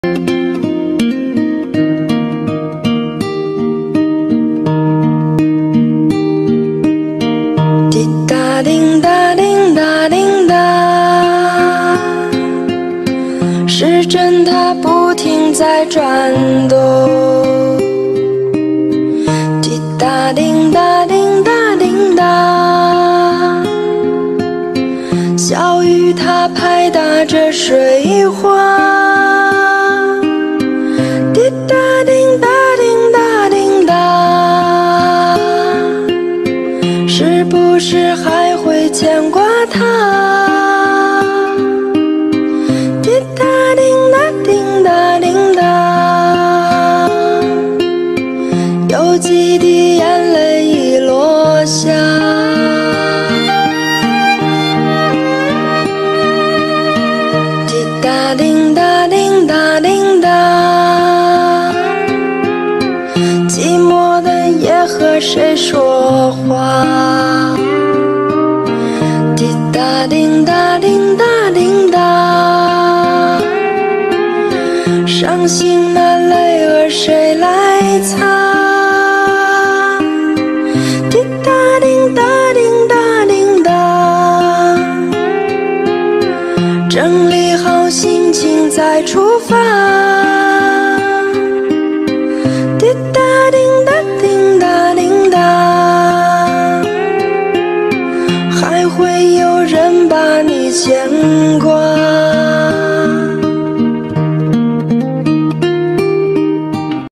滴答叮答叮答叮答，时针它不停在转动。滴答叮答叮答叮答，小雨它拍打着水花。滴答叮答叮答叮答，是不是还会牵挂他？滴答叮答叮答叮答，有几滴眼泪已落下。滴答叮答叮答叮答，寂寞的夜和谁说话？滴答叮答叮答叮答，伤心的泪儿谁来擦？滴答叮答叮答叮答，整理好心情再出发。滴答叮答叮答叮答，还会有人把你牵挂。